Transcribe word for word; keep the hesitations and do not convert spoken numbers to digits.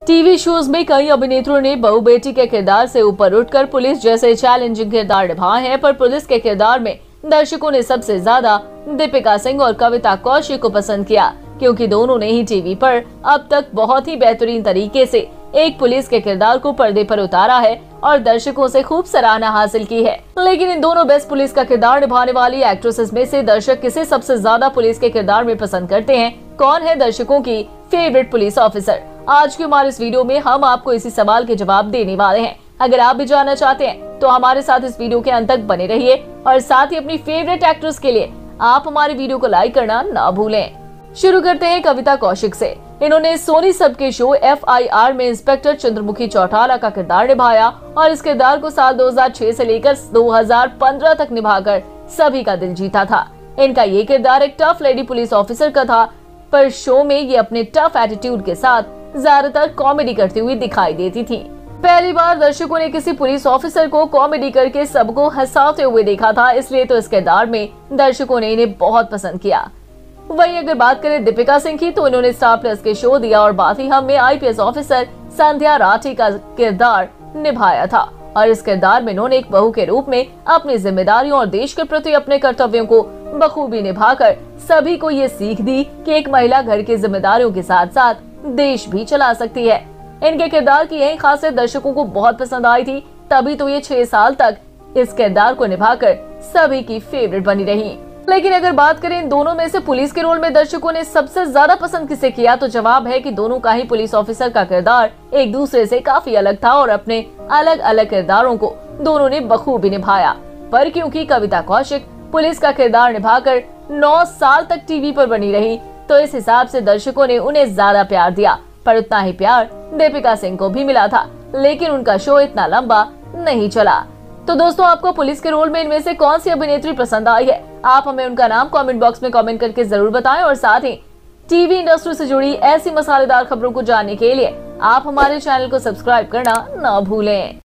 TV shows में कई अभिनेत्रियों ने बहू बेटी के किरदार से ऊपर उठकर पुलिस जैसे चैलेंजिंग किरदार निभाए हैं, पर पुलिस के किरदार में दर्शकों ने सबसे ज्यादा दीपिका सिंह और कविता कौशिक को पसंद किया, क्योंकि दोनों ने ही टीवी पर अब तक बहुत ही बेहतरीन तरीके से एक पुलिस के किरदार को पर्दे पर उतारा है और दर्शकों से खूब सराहना हासिल की है। लेकिन इन दोनों बेस्ट पुलिस का किरदार निभाने वाली एक्ट्रेसेस में से दर्शक किसे सबसे ज्यादा पुलिस के किरदार में पसंद करते हैं? कौन है दर्शकों की फेवरेट पुलिस ऑफिसर? आज की हमारे इस वीडियो में हम आपको इसी सवाल के जवाब देने वाले हैं। अगर आप भी जानना चाहते हैं तो हमारे साथ इस वीडियो के अंत तक बने रहिए और साथ ही अपनी फेवरेट एक्ट्रेस के लिए आप हमारे वीडियो को लाइक करना ना भूलें। शुरू करते हैं कविता कौशिक से। इन्होंने सोनी सब के शो एफ आई आर में इंस्पेक्टर चंद्रमुखी चौटाला का किरदार निभाया और इस किरदार को साल दो हज़ार छह से लेकर दो हज़ार पंद्रह तक निभाकर सभी का दिल जीता था। इनका ये किरदार एक टफ लेडी पुलिस ऑफिसर का था, पर शो में ये अपने टफ एटीट्यूड के साथ ज्यादातर कॉमेडी करती हुई दिखाई देती थी। पहली बार दर्शकों ने किसी पुलिस ऑफिसर को कॉमेडी करके सबको हंसाते हुए देखा था, इसलिए तो इस किरदार में दर्शकों ने इन्हें बहुत पसंद किया। वहीं अगर बात करें दीपिका सिंह की, तो इन्होंने स्टार प्लस के शो दिया और बात ही हम में I P S officer Sandhya Rathi का किरदार निभाया था और इस किरदार में इन्होंने एक बहू के रूप में अपनी जिम्मेदारियों और देश के प्रति अपने कर्तव्यों को बखूबी निभाकर सभी को ये सीख दी कि एक महिला घर की जिम्मेदारियों के साथ साथ देश भी चला सकती है। इनके किरदार की यही खासियत दर्शकों को बहुत पसंद आई थी, तभी तो ये छह साल तक इस किरदार को निभाकर सभी की फेवरेट बनी रही। लेकिन अगर बात करें इन दोनों में से पुलिस के रोल में दर्शकों ने सबसे ज्यादा पसंद किसे किया, तो जवाब है कि दोनों का ही पुलिस ऑफिसर का किरदार एक दूसरे से काफी अलग था और अपने अलग अलग किरदारों को दोनों ने बखूबी निभाया। पर क्योंकि कविता कौशिक पुलिस का किरदार निभाकर नौ साल तक टीवी पर बनी रही, तो इस हिसाब से दर्शकों ने उन्हें ज्यादा प्यार दिया। पर उतना ही प्यार दीपिका सिंह को भी मिला था, लेकिन उनका शो इतना लंबा नहीं चला। तो दोस्तों, आपको पुलिस के रोल में इनमें से कौन सी अभिनेत्री पसंद आई है? आप हमें उनका नाम कमेंट बॉक्स में कमेंट करके जरूर बताएं और साथ ही टीवी इंडस्ट्री से जुड़ी ऐसी मसालेदार खबरों को जानने के लिए आप हमारे चैनल को सब्सक्राइब करना ना भूलें।